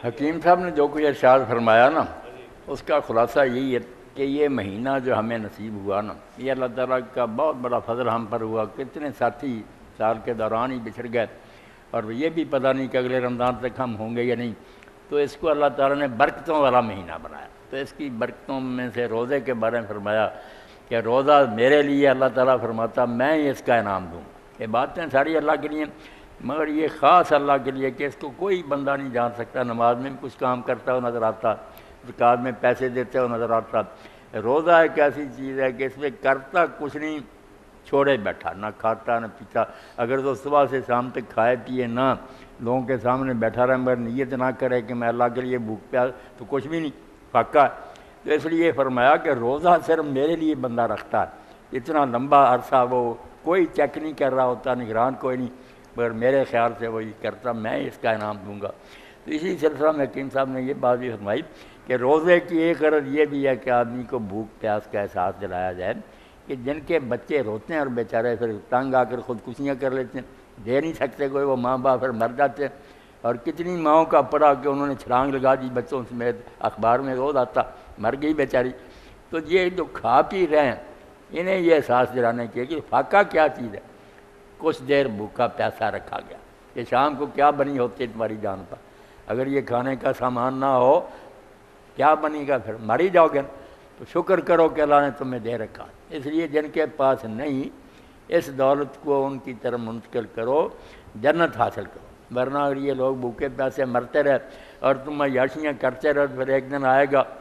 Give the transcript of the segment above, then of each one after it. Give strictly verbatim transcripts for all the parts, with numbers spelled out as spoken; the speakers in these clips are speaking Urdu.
حکیم صاحب نے جو کچھ ارشاد فرمایا نا اس کا خلاصہ یہی ہے کہ یہ مہینہ جو ہمیں نصیب ہوا نا یہ اللہ تعالیٰ کا بہت بڑا فضل ہم پر ہوا. کتنے ساتھی سال کے دوران ہی بچھڑ گئے اور یہ بھی پتہ نہیں کہ اگلے رمضان تک ہم ہوں گے یا نہیں. تو اس کو اللہ تعالیٰ نے برکتوں والا مہینہ بنایا. تو اس کی برکتوں میں سے روزے کے بارے میں فرمایا کہ روزہ میرے لیے اللہ تعالیٰ فرماتا میں ہی اس کا انعام دوں. یہ باتیں ساری اللہ کے لیے مگر یہ خاص اللہ کے لیے کہ اس کو کوئی بندہ نہیں جان سکتا. نماز میں کچھ کام کرتا ہو نظر آتا, زکوٰۃ میں پیسے دیتے ہو نظر آتا. روزہ ایک ایسی چیز ہے کہ اس میں کرتا کچھ نہیں, چھوڑے بیٹھا, نہ کھاتا نہ پیتا. اگر تو صبح سے شام تک کھائے پیے نہ, لوگوں کے سامنے بیٹھا رہے مگر نیت نہ کرے کہ میں اللہ کے لیے بھوک پیاس, تو کچھ بھی نہیں, فاقہ. تو اس لیے فرمایا کہ روزہ صرف میرے لیے بندہ رکھتا ہے. اتنا لمبا عرصہ وہ کوئی چیک نہیں کر رہا ہوتا, نگران کوئی نہیں, مگر میرے خیال سے وہی کرتا, میں اس کا انعام دوں گا. تو اسی سلسلہ میں حکیم صاحب نے یہ بات بھی فرمائی کہ روزے کی ایک غرض یہ بھی ہے کہ آدمی کو بھوک پیاس کا احساس دلایا جائے کہ جن کے بچے روتے ہیں اور بیچارے پھر تنگ آ کر خودکشیاں کر لیتے ہیں, دے نہیں سکتے کوئی, وہ ماں باپ پھر مر جاتے ہیں. اور کتنی ماؤں کا پڑا کہ انہوں نے چھلانگ لگا دی بچوں سمیت, اخبار میں روز آتا, مر گئی بیچاری. تو یہ جو کھا پی رہے ہیں انہیں یہ احساس دلانے کی کہ فاقہ کیا چیز ہے. کچھ دیر بھوکا پیاسا رکھا گیا کہ شام کو کیا بنی ہوتی ہے تمہاری جان پر. اگر یہ کھانے کا سامان نہ ہو کیا بنے گا, پھر مر ہی جاؤ گے. تو شکر کرو کہ اللہ نے تمہیں دے رکھا. اس لیے جن کے پاس نہیں اس دولت کو ان کی طرف منتقل کرو, جنت حاصل کرو. ورنہ اگر یہ لوگ بھوکے پیاسے مرتے رہے اور تم عیاشیاں کرتے رہے پھر ایک دن آئے گا.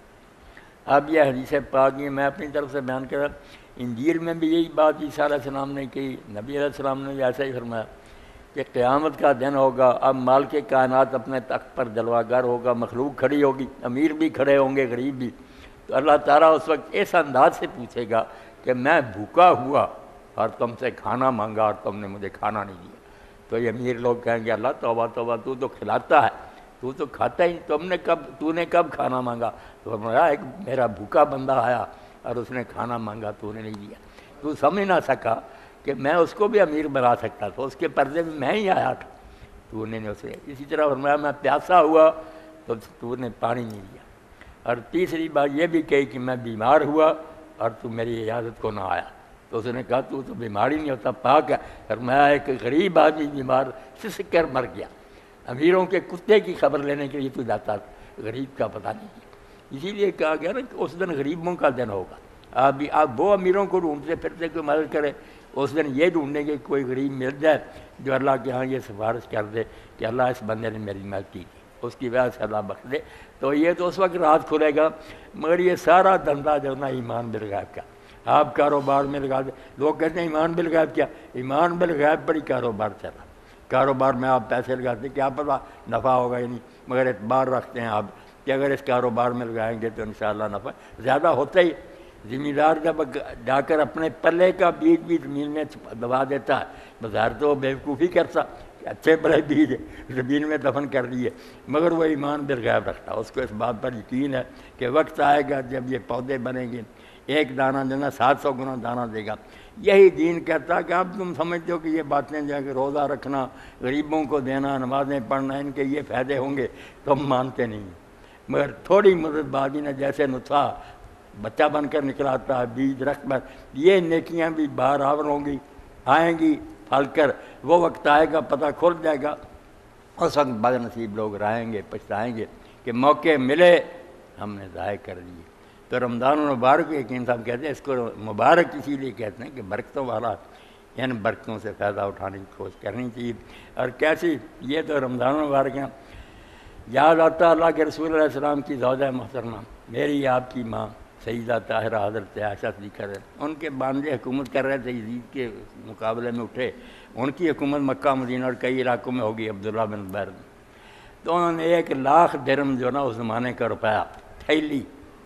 اب یہ حدیث پاک یہ میں اپنی طرف سے بیان کر رہا, انجیل میں بھی یہی بات عیسیٰ علیہ السلام نے کی, نبی علیہ السلام نے بھی ایسا ہی فرمایا کہ قیامت کا دن ہوگا, اب مال کے کائنات اپنے تخت پر جلوہ گر ہوگا, مخلوق کھڑی ہوگی, امیر بھی کھڑے ہوں گے, غریب بھی. تو اللہ تعالیٰ اس وقت اس انداز سے پوچھے گا کہ میں بھوکا ہوا اور تم سے کھانا مانگا اور تم نے مجھے کھانا نہیں دیا. تو یہ امیر لوگ کہیں گے اللہ توبہ توبہ, تو تو کھلاتا ہے, تو تو کھاتا ہی, تم نے کب تو نے کب کھانا مانگا. تو فرمایا ایک میرا بھوکا بندہ آیا اور اس نے کھانا مانگا, تو نے نہیں دیا. تو سمجھ نہ سکا کہ میں اس کو بھی امیر بنا سکتا تھا, اس کے پردے میں میں ہی آیا تھا, تو نے اسے. اسی طرح فرمایا میں پیاسا ہوا تو تو نے پانی نہیں دیا. اور تیسری بات یہ بھی کہی کہ میں بیمار ہوا اور تو میری عیادت کو نہ آیا. تو اس نے کہا تو تو بیمار ہی نہیں ہوتا, پاک ہے. فرمایا ایک غریب آدمی بیمار سسک کر مر گیا, امیروں کے کتے کی خبر لینے کے لیے تو جاتا, غریب کا پتہ نہیں. اسی لیے کہا گیا نا کہ اس دن غریبوں کا دن ہوگا. آپ بھی آپ وہ امیروں کو ڈھونڈتے پھرتے کوئی مدد کرے, اس دن یہ ڈھونڈیں گے کوئی غریب مل جائے جو اللہ کے ہاں یہ سفارش کر دے کہ اللہ اس بندے نے میری مدد کی تھی, اس کی وجہ سے اللہ بخش دے. تو یہ تو اس وقت راز کھلے گا. مگر یہ سارا دھندا جو نا ایمان بالغیب کا, آپ کاروبار میں لگا دیں. لوگ کہتے ہیں ایمان بالغیب کیا, ایمان بالغیب پر ہی کاروبار چلا. کاروبار میں آپ پیسے لگاتے ہیں, کیا پتہ نفع ہوگا یا نہیں, مگر اعتبار رکھتے ہیں آپ کہ اگر اس کاروبار میں لگائیں گے تو انشاءاللہ نفع زیادہ ہوتا ہی. زمیندار جب جا کر اپنے پلے کا بیج بھی زمین میں دبا دیتا ہے, بظاہر تو بیوقوفی کرتا کہ اچھے بڑے بیج زمین میں دفن کر دیے, مگر وہ ایمان بالغیب رکھتا. اس کو اس بات پر یقین ہے کہ وقت آئے گا جب یہ پودے بنیں گے, ایک دانہ جو نا سات سو گنا دانہ دے گا. یہی دین کہتا کہ اب تم سمجھتے ہو کہ یہ باتیں جو ہے کہ روزہ رکھنا, غریبوں کو دینا, نمازیں پڑھنا, ان کے یہ فائدے ہوں گے, تم مانتے نہیں. مگر تھوڑی مدد بازی نے جیسے نطفہ بچہ بن کر نکلاتا ہے, بیج رکھ کر, یہ نیکیاں بھی باہر آور ہوں گی, آئیں گی پھل کر. وہ وقت آئے گا پتہ کھل جائے گا, اس وقت بد نصیب لوگ رہیں گے, پچھتائیں گے کہ موقع ملے ہم نے ضائع کر دیے. تو رمضان المبارک حکیم صاحب کہتے ہیں اس کو مبارک اسی لیے کہتے ہیں کہ برکتوں والا, یعنی برکتوں سے فائدہ اٹھانے کی کوشش کرنی چاہیے. اور کیسی یہ تو رمضان المبارک ہیں, یاد آتا اللہ کے رسول علیہ السلام کی زوجہ محترمہ, میری آپ کی ماں سیدہ طاہرہ حضرت عائشہ صدیقہ, ان کے بانجے حکومت کر رہے تھے, یزید کے مقابلے میں اٹھے. ان کی حکومت مکہ مدینہ اور کئی علاقوں میں ہوگی, عبداللہ بن زبیر میں. تو انہوں نے ایک لاکھ درم جو نا اس زمانے کا روپیہ تھیلی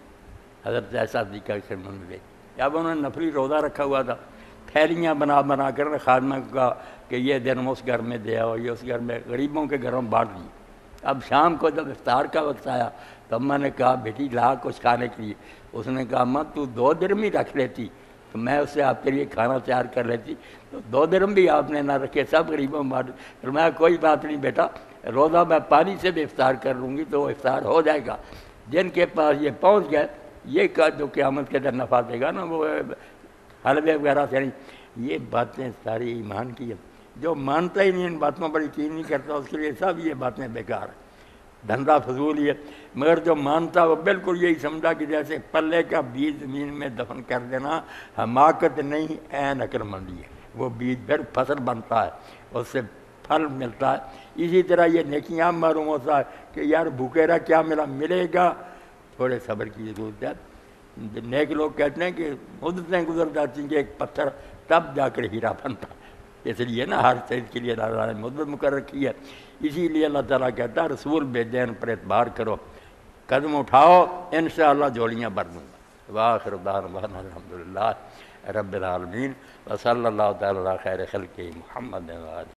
حضرت عائشہ صدیقہ کی خدمت میں دے. جب انہوں نے نفلی روزہ رکھا ہوا تھا, تھیلیاں بنا بنا کر خادمہ کو کہا کہ یہ درم اس گھر میں دے آؤ, یہ اس گھر میں, غریبوں کے گھروں میں بانٹ دی. اب شام کو جب افطار کا وقت آیا تو اماں نے کہا بیٹی لا کچھ کھانے کے لیے. اس نے کہا اماں تو دو درم ہی رکھ لیتی, تو میں اس سے آپ کے لیے کھانا تیار کر لیتی، تو دو درہم بھی آپ نے نہ رکھے، سب غریبوں میں فرمایا کوئی بات نہیں بیٹا، روزہ میں پانی سے بھی افطار کر لوں گی تو وہ افطار ہو جائے گا۔ جن کے پاس یہ پہنچ گئے، یہ کا جو قیامت کے دن نفع دے گا نا، وہ حلوے وغیرہ سے نہیں۔ یہ باتیں ساری ایمان کی ہیں، جو مانتا ہی نہیں ان باتوں پر یقین نہیں کرتا، اس کے لیے سب یہ باتیں بیکار ہیں، دھندا فضول ہی ہے۔ مگر جو مانتا وہ بالکل یہی سمجھا کہ جیسے پلے کا بیج زمین میں دفن کر دینا حماقت نہیں، عین عقل مندی ہے۔ وہ بیج پھر فصل بنتا ہے، اس سے پھل ملتا ہے۔ اسی طرح یہ نیکیاں معلوم ہوتا ہے کہ یار بھوکے رہا کیا ملا، ملے گا، تھوڑے صبر کی ضرورت ہے۔ نیک لوگ کہتے ہیں کہ مدتیں گزر جاتی ہیں کہ ایک پتھر تب جا کر ہیرا بنتا، اس لیے نا ہر چیز کے لیے اللہ نے مدت مقرر کی ہے۔ اسی لیے اللہ تعالیٰ کہتا ہے رسول بھیجے ان پر اعتبار کرو، قدم اٹھاؤ، انشاءاللہ جوڑیاں بھر دوں گا۔ وآخر دعوانا الحمدللہ رب العالمین، وصلی اللہ تعالیٰ علی خیر خلقہ محمد و آلہ۔